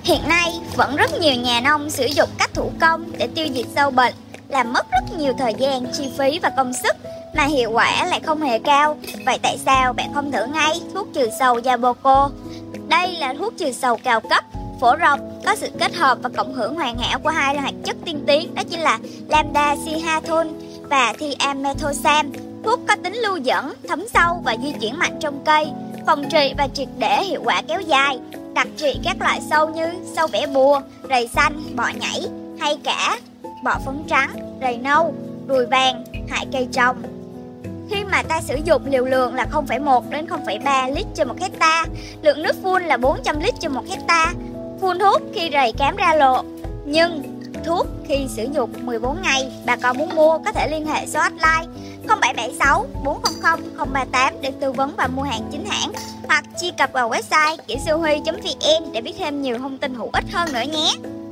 Hiện nay, vẫn rất nhiều nhà nông sử dụng cách thủ công để tiêu diệt sâu bệnh, làm mất rất nhiều thời gian, chi phí và công sức, mà hiệu quả lại không hề cao. Vậy tại sao bạn không thử ngay thuốc trừ sâu Yaboco? Đây là thuốc trừ sâu cao cấp, phổ rộng, có sự kết hợp và cộng hưởng hoàn hảo của hai hoạt chất tiên tiến, đó chính là lambda cyhalothrin và thiamethoxam. Thuốc có tính lưu dẫn, thấm sâu và di chuyển mạnh trong cây, phòng trị và triệt để, hiệu quả kéo dài, đặc trị các loại sâu như sâu vẽ bùa, rầy xanh, bọ nhảy, hay cả bọ phấn trắng, rầy nâu, ruồi vàng, hại cây trồng. Khi mà ta sử dụng liều lượng là 0,1 đến 0,3 lít trên 1 hecta, lượng nước phun là 400 lít trên 1 hecta. Phun thuốc khi rầy cám ra lộ, nhưng thuốc khi sử dụng 14 ngày. Bà con muốn mua có thể liên hệ số hotline 0776 400 038 để tư vấn và mua hàng chính hãng, hoặc truy cập vào website kiểsuhuy.vn để biết thêm nhiều thông tin hữu ích hơn nữa nhé.